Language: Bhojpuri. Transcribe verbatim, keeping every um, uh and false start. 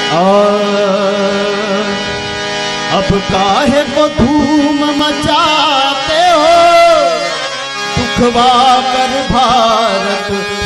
और अब काहे को धूम मचाते हो, दुखवा कर भारत